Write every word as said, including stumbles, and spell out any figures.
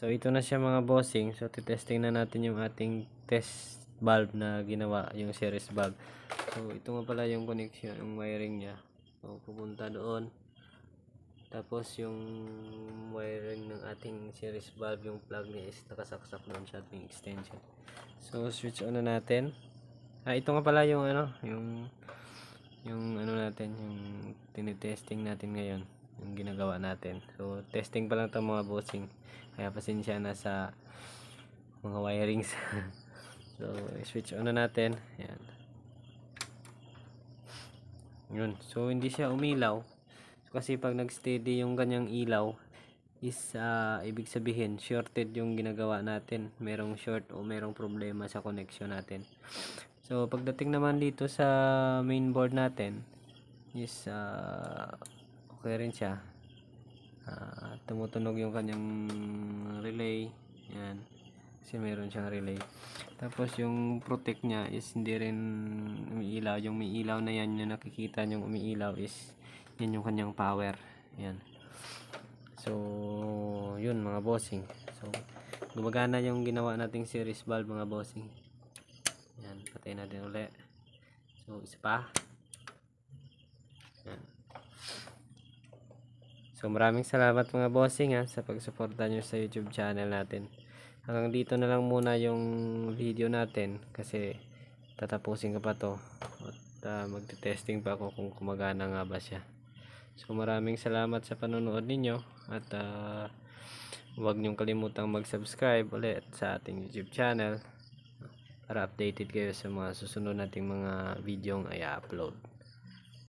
So ito na siya mga bossing. So titesting na natin yung ating test valve na ginawa, yung series valve. So ito nga pala yung connection, yung wiring niya. So pupunta doon. Tapos yung wiring ng ating series valve, yung plug niya is nakasaksak doon sa ating extension. So switch on na natin. Ah, ito nga pala yung ano, yung yung ano natin, yung tinitesting natin ngayon, yung ginagawa natin. So testing pa lang ito mga bossing, kaya pasensya na sa mga wirings. So switch on na natin. Yan. Yun. So hindi siya umilaw. So, kasi pag nag-steady yung kanyang ilaw is uh, ibig sabihin shorted yung ginagawa natin. Merong short o merong problema sa connection natin. So pagdating naman dito sa mainboard natin is uh, okay rin siya. Uh, tumutunog yung kanyang relay. Yan. Kasi meron siyang relay. Tapos yung protect niya is hindi rin umiilaw. Yung may ilaw na yan, yung nakikita yung umiilaw is yan yung kanyang power. Yan. So yun mga bossing. So gumagana yung ginawa nating series valve mga bossing. Yan, patayin natin ulit. So isa pa. Yan. So maraming salamat mga bossing ha, sa pagsuporta nyo sa YouTube channel natin. Hanggang dito na lang muna yung video natin kasi tatapusin ko pa to at uh, magte-testing pa ako kung kumagana nga ba siya. So maraming salamat sa panonood ninyo at uh, huwag nyong kalimutang mag-subscribe ulit sa ating YouTube channel para updated kayo sa mga susunod nating mga video ay upload.